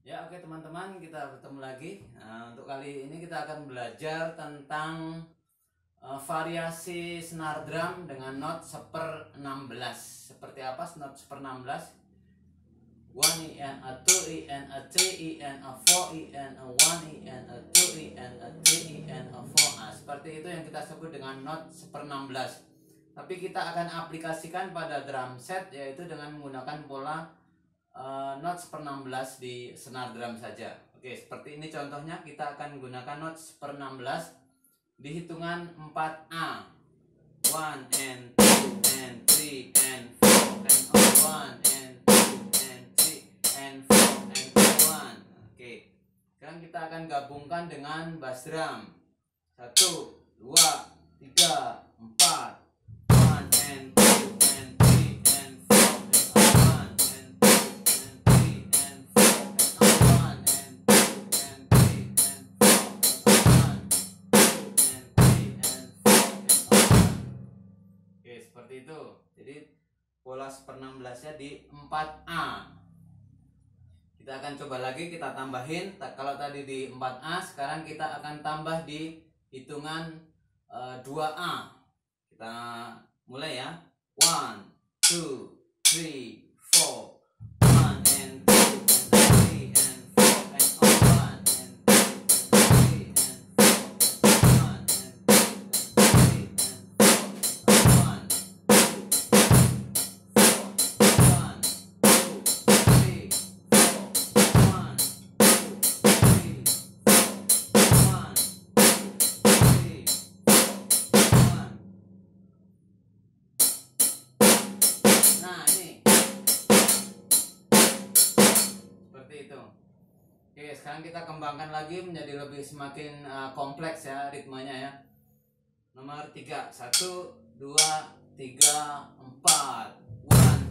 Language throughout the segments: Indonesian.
Ya, oke teman-teman, kita bertemu lagi. Untuk kali ini kita akan belajar tentang variasi senar drum dengan not 1/16. Seperti apa not 1/16? 1 E and a 2 E and a 3 E and a 4 E and a 1 E and a 2 E and a 3 E and a 4. Seperti itu yang kita sebut dengan not 1/16. Tapi kita akan aplikasikan pada drum set, yaitu dengan menggunakan pola not 1/16 di senar drum saja. Oke, seperti ini contohnya. Kita akan menggunakan not 1/16 di hitungan 4A. 1 and 2 and 3 and 4 and 1 and 2 and 3 and 4 and 1. Oke, sekarang kita akan gabungkan dengan bass drum. 1, 2, 3, 4. 1 and 2 and 3 and 4 and 1 and 2 and 3 and 4 and 1 and 2 and 3 and 4 and 1 and 2 and 3 and 4 and 1. Oke, seperti itu. Jadi pola 1/16 nya di 4A. Kita akan coba lagi, kita tambahin. Kalau tadi di 4A, sekarang kita akan tambah di hitungan 2A. Kita mulai ya. 1, 2, 3, 4. 1 and 2 and 3 and 4 and 1 and 2 and 3 and 4 and 1 and 2 and 3 and 4 and 1 Oke, sekarang kita kembangkan lagi menjadi lebih semakin kompleks ya ritmenya ya. Nomor 3, 1, 2, 3, 4. 1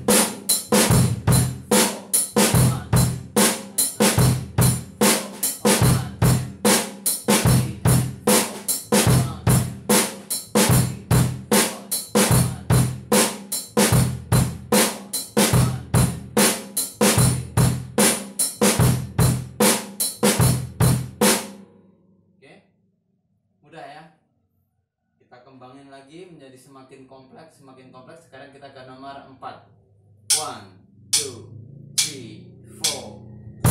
mudah ya. Kita kembangin lagi menjadi semakin kompleks, semakin kompleks. Sekarang kita ke nomor 4. 1, 2, 3, 4.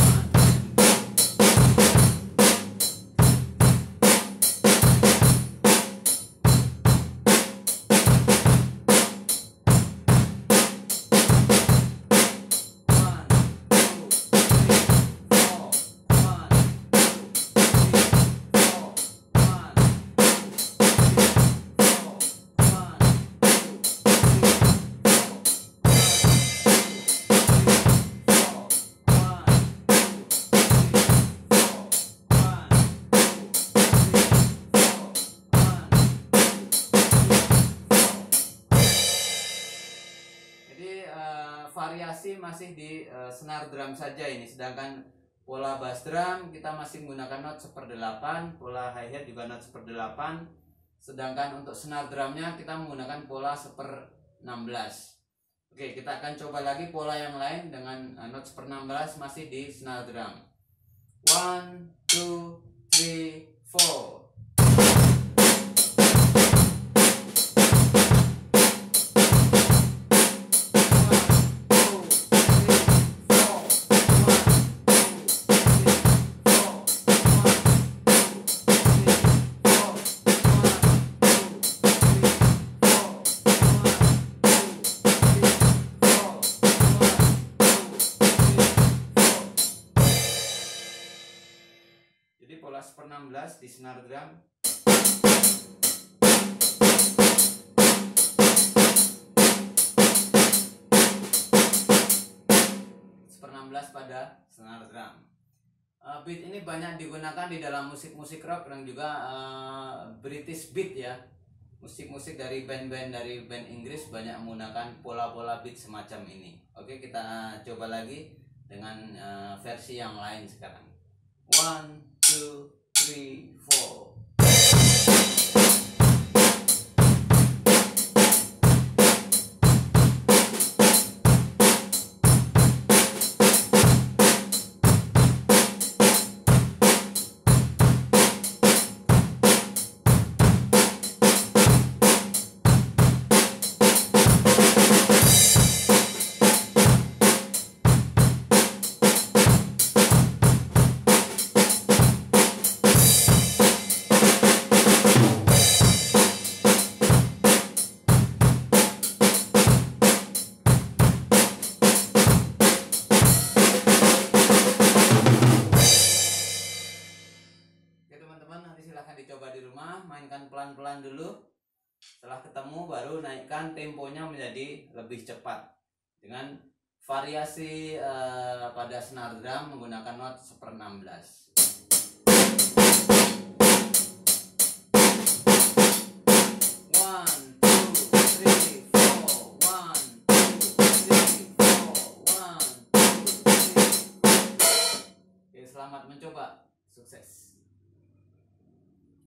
Variasi masih di senar drum saja ini, sedangkan pola bass drum kita masih menggunakan not 1/8, pola hi-hat juga not 1/8, sedangkan untuk senar drumnya kita menggunakan pola 1/16. Oke, kita akan coba lagi pola yang lain dengan not 1/16 masih di senar drum. 1, 2, 3, 4. Jadi pola 1/16 di senar drum. 1/16 pada senar drum. Beat ini banyak digunakan di dalam musik-musik rock dan juga British beat ya. Musik-musik dari band-band Inggris banyak menggunakan pola-pola beat semacam ini. Oke, kita coba lagi dengan versi yang lain sekarang. 1, 2, 3, 4. pelan-pelan dulu. Setelah ketemu baru naikkan temponya menjadi lebih cepat dengan variasi pada senar drum menggunakan not 1/16. Selamat mencoba, sukses.